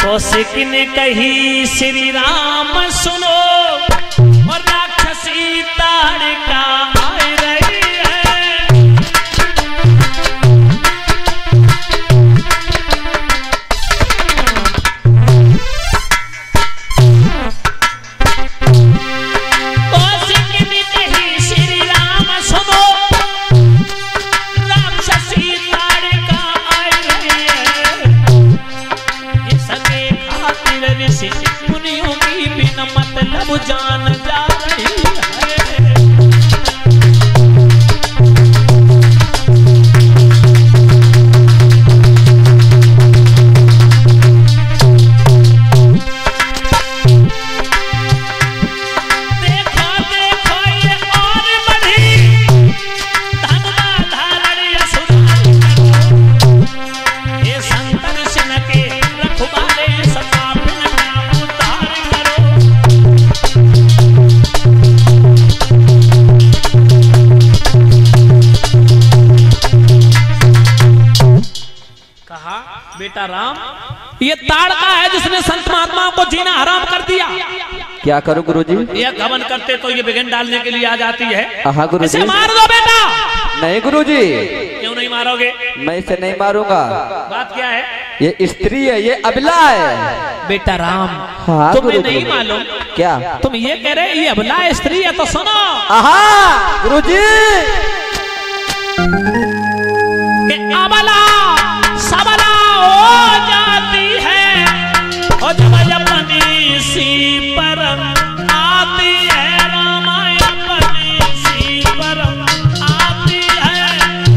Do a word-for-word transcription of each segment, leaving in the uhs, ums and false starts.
कौशिक ने कही श्री राम सुनो और राक्षसी ताड़का आ रही है। कौशिक ने कही श्री राम सुनो राक्षसी ताड़का आ रही है। ये सके खातिर ऋषि मुनियों की बिन मतलब जान जा रही है। देखो देखो ये और बढ़ी धनमा धारण यसुधारी करो। ये संतन सिन के रखवाले सका बिन नाम उतार करो। कहा बेटा राम ये ताड़का है जिसने संत महात्माओं को जीना हराम कर दिया। क्या करूं गुरुजी? ये गमन करते तो ये विघ्न डालने के लिए आ जाती है। हाँ गुरुजी। इसे मार दो बेटा। नहीं गुरुजी। क्यों नहीं मारोगे? मैं इसे नहीं मारूंगा। बात क्या है? ये स्त्री है, ये अबला है। बेटा राम हाँ तुम्हें गुरुजी। नहीं मालूम? क्या तुम ये कह रहे ये अबला है, स्त्री है? तो सुनो आहा गुरुजी। कि अबला सबला हो जाती है और जब अपनी सी परम आती है। रामायण अपनी सी परम आती है।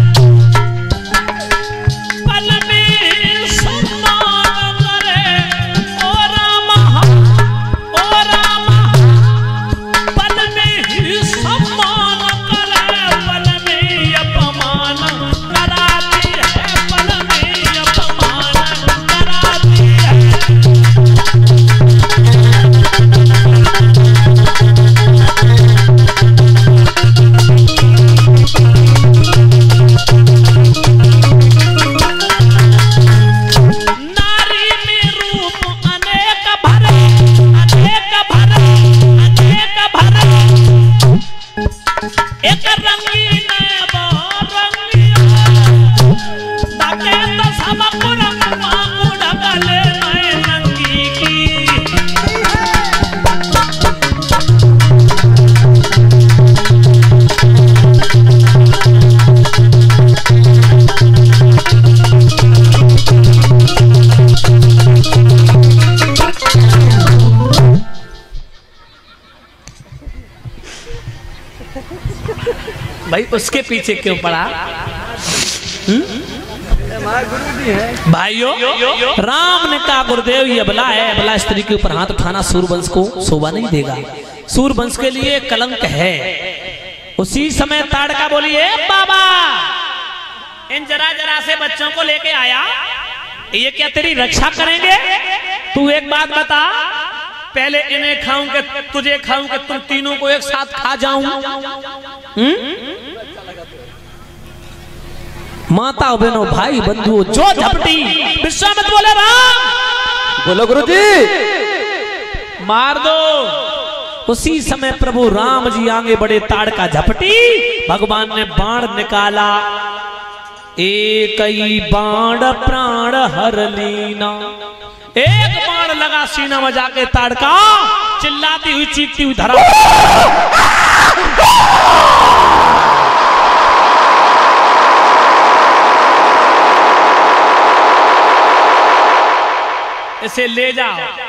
पल में सम्मान करे ओ रामा ओ रामा। पल में ही सम्मान करे पल में अपमान कराती है। पल में अपमान कराती है। नारी में रूप अनेक भरे अनेक भरे अनेक भरे। एक रंगीन रंगीन ताके तो सब कुरंगा कुड़गले में नंगी की। भाई उसके पीछे क्यों पड़ा? भाइयों राम ने कहा गुरुदेव ये अबला है, अबला स्त्री के ऊपर हाथ उठाना सूरवंश को शोभा नहीं देगा। सूरवंश के लिए कलंक है। उसी समय ताड़का बोली है बाबा इन जरा जरा से बच्चों को लेके आया, ये क्या तेरी रक्षा करेंगे? तू एक बात बता, पहले इन्हें खाऊं कि तुझे खाऊं कि तुम तीनों को एक साथ खा जाऊं? माता बहनों भाई बंधुओं जो झपटी विश्वामित्र बोले राम बोलो गुरुजी। मार दो। उसी समय प्रभु राम जी आगे बढ़े, ताड़का झपटी, भगवान ने बाण निकाला। एक ही बाण प्राण हर लीना। एक बाण लगा सीना में जाके ताड़का चिल्लाती हुई चीखती हुई धरा। इसे ले जाओ